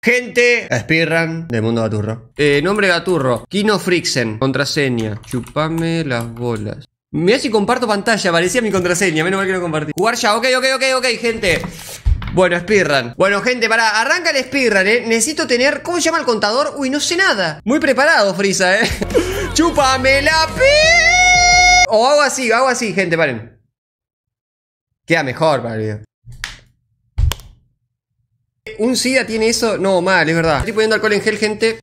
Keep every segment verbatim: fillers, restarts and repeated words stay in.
Gente, speedrun de Mundo Gaturro. Eh, nombre Gaturro. Kino Frixen. Contraseña. Chupame las bolas. Mirá si comparto pantalla, parecía mi contraseña. Menos mal que no compartí. Jugar ya, ok, ok, ok, ok, gente. Bueno, speedrun. Bueno, gente, pará, arranca el speedrun, eh. Necesito tener, ¿cómo se llama el contador? Uy, no sé nada. Muy preparado, Frieza, eh. Chúpame la pi. O hago así, hago así, gente, paren. Queda mejor para el video. ¿Un SIDA tiene eso? No, mal, es verdad. Estoy poniendo alcohol en gel, gente.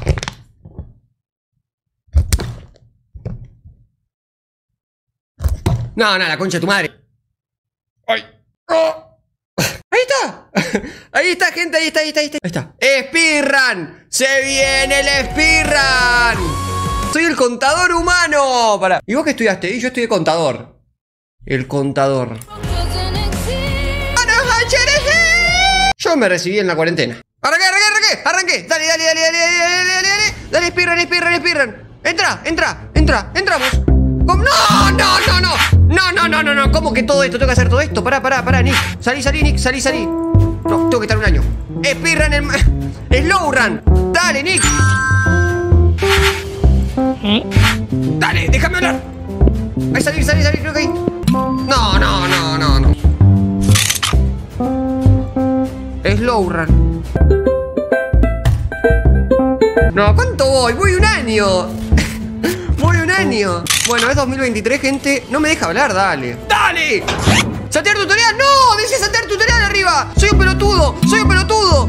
No, no, la concha de tu madre. ¡Ay! ¡Oh! ¡Ahí está! Ahí está, gente, ahí está, ahí está, ahí está. Ahí está. ¡Speedrun! ¡Se viene el speedrun! Soy el contador humano. Pará. ¿Y vos qué estudiaste? Y yo estudié contador. El contador. Yo me recibí en la cuarentena. ¡Arranqué, arranqué, arranqué! ¡Arranqué! ¡Dale, dale, dale, dale, dale, dale, dale, dale! ¡Dale, speedrun, speedrun, speedrun! ¡Entra, entra, entra! ¡Entramos! ¿Cómo? ¡No, no, no, no! ¡No, no, no, no, no! ¿Cómo que todo esto? ¿Tengo que hacer todo esto? Pará, pará, pará, Nick. Salí, salí, Nick, salí, salí. No, tengo que estar un año. Speedrun, el... slow run. ¡Dale, Nick! ¡Dale, déjame hablar! Ahí, salir, salir, salir, creo que ahí. No, no, no, no, no. Slow run. No, ¿cuánto voy? Voy un año. Voy un año. Bueno, es dos mil veintitrés, gente. No me deja hablar, dale. ¡Dale! ¡Saltear tutorial! ¡No! Dice saltear tutorial arriba. Soy un pelotudo. Soy un pelotudo.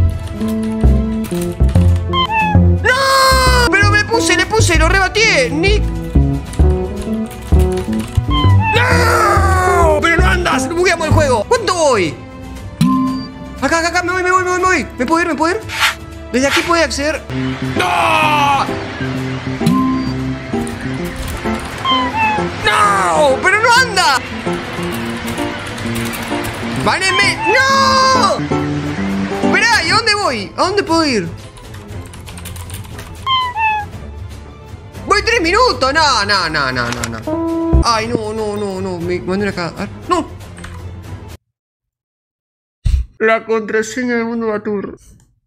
¡No! Pero me puse, le puse, lo rebatí. Nick. ¡No! Pero no andas. Bugueamos el juego. ¿Cuánto voy? Acá, acá, acá, me voy, me voy, me voy, me voy. ¿Me puedo ir, me puedo ir? Desde aquí puede acceder. ¡No! ¡No! ¡Pero no anda! ¡Bánenme! ¡No! Esperá, ¿y a dónde voy? ¿A dónde puedo ir? ¡Voy tres minutos! No, no, no, no, no, no. Ay, no, no, no, no. Me mandé acá. A ver. ¡No! La contraseña del Mundo Gaturro.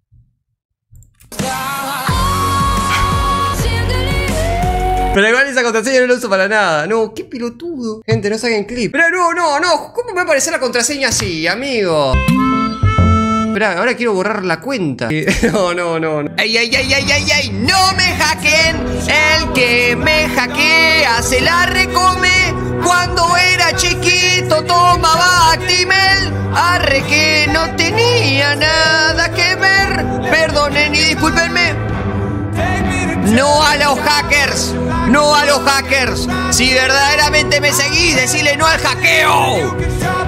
Pero igual esa contraseña no la uso para nada. No, qué pelotudo. Gente, no saquen clip. Pero no, no, no. ¿Cómo me va a aparecer la contraseña así, amigo? Espera, ahora quiero borrar la cuenta. No, no, no, no. ¡Ay, ay, ay, ay, ay, ay! ¡No me hackeen! El que me hackea se la recome. Cuando era chiquito tomaba Actimel. Arre que no tenía nada que ver. Perdonen y discúlpenme. No a los hackers. No a los hackers. Si verdaderamente me seguís, decile no al hackeo.